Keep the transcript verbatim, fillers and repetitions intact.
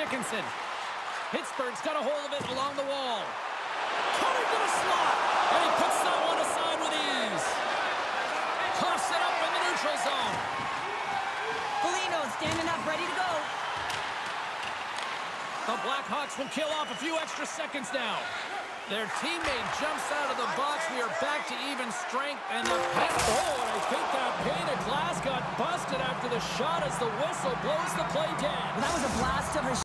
Dickinson. Pittsburgh's got a hold of it along the wall. Coming to the slot. And he puts that one aside with ease. Toss it up in the neutral zone. Foligno standing up, ready to go. The Blackhawks will kill off a few extra seconds now. Their teammate jumps out of the box. We are back to even strength. And the pen. Oh, and I think that painted glass got busted after the shot as the whistle blows the play dead. Well, that was a blast of a